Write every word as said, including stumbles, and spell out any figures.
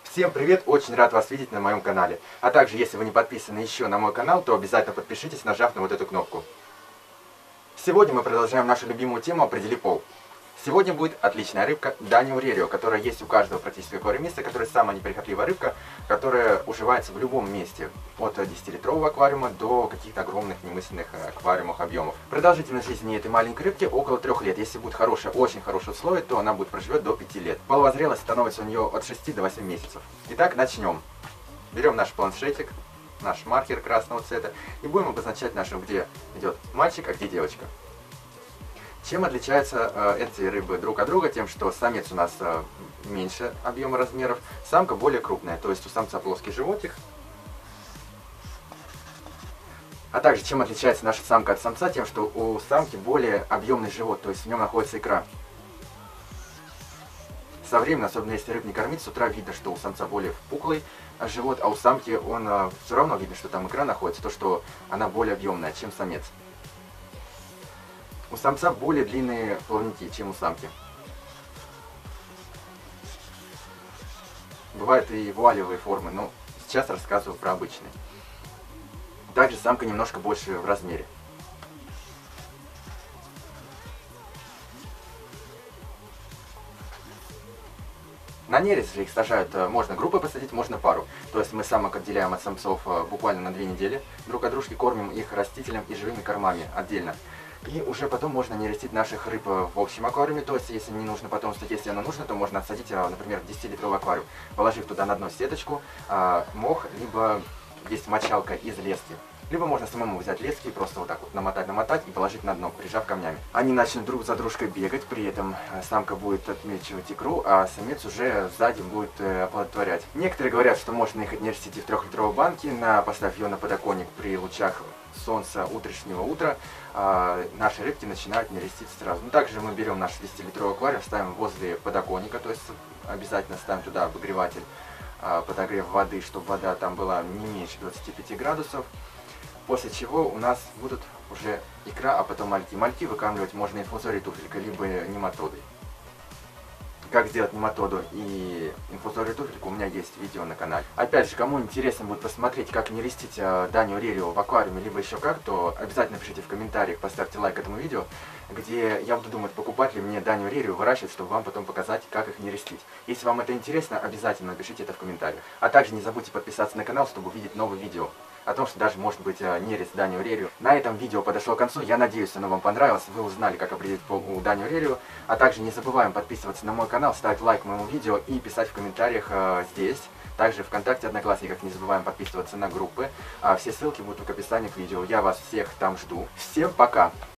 Всем привет, очень рад вас видеть на моем канале. А также, если вы не подписаны еще на мой канал, то обязательно подпишитесь, нажав на вот эту кнопку. Сегодня мы продолжаем нашу любимую тему «Определи пол». Сегодня будет отличная рыбка Данио Рерио, которая есть у каждого практически аквариумиста, которая самая неприхотливая рыбка, которая уживается в любом месте, от десятилитрового аквариума до каких-то огромных немысленных аквариумов объемов. Продолжительность жизни этой маленькой рыбки около трех лет. Если будет хорошее, очень хорошее условие, то она будет проживет до пяти лет. Половая зрелость становится у нее от шести до восьми месяцев. Итак, начнем. Берем наш планшетик, наш маркер красного цвета и будем обозначать нашу, где идет мальчик, а где девочка. Чем отличаются э, эти рыбы друг от друга? Тем, что самец у нас э, меньше объема размеров, самка более крупная, то есть у самца плоский животик. А также, чем отличается наша самка от самца? Тем, что у самки более объемный живот, то есть в нем находится икра. Со временем, особенно если рыб не кормить, с утра видно, что у самца более впуклый живот, а у самки он э, все равно видно, что там икра находится, то, что она более объемная, чем самец. У самца более длинные плавники, чем у самки. Бывают и вуалевые формы, но сейчас рассказываю про обычные. Также самка немножко больше в размере. На нерест же их сажают, можно группой посадить, можно пару. То есть мы самок отделяем от самцов буквально на две недели. Друг от дружки кормим их растителем и живыми кормами отдельно. И уже потом можно нерестить наших рыб в общем аквариуме, то есть если не нужно потомство, если оно нужно, то можно отсадить, например, в десятилитровый аквариум, положив туда на дно сеточку, мох, либо есть мочалка из лески. Либо можно самому взять лески и просто вот так вот намотать-намотать и положить на дно, прижав камнями. Они начнут друг за дружкой бегать, при этом самка будет отмечивать икру, а самец уже сзади будет оплодотворять. Некоторые говорят, что можно их нерестить и в трехлитровой банке, на, поставив ее на подоконник при лучах солнца утреннего утра, а наши рыбки начинают нереститься сразу. Ну, также мы берем наш десятилитровый аквариум, ставим возле подоконника, то есть обязательно ставим туда обогреватель, подогрев воды, чтобы вода там была не меньше двадцати пяти градусов. После чего у нас будут уже икра, а потом мальки. Мальки выкармливать можно инфузорией туфелькой, либо нематодой. Как сделать нематоду и инфузорию туфельку, у меня есть видео на канале. Опять же, кому интересно будет посмотреть, как нерестить э, Данио Рерио в аквариуме, либо еще как, то обязательно пишите в комментариях, поставьте лайк этому видео, где я буду думать, покупать ли мне Данио Рерио выращивать, чтобы вам потом показать, как их нерестить. Если вам это интересно, обязательно напишите это в комментариях. А также не забудьте подписаться на канал, чтобы увидеть новые видео о том, что даже может быть нерест Данио Рерио. На этом видео подошло к концу. Я надеюсь, оно вам понравилось. Вы узнали, как определить пол у Данио Рерио. А также не забываем подписываться на мой канал, ставить лайк моему видео и писать в комментариях э, здесь. Также ВКонтакте, Одноклассниках не забываем подписываться на группы. А все ссылки будут в описании к видео. Я вас всех там жду. Всем пока!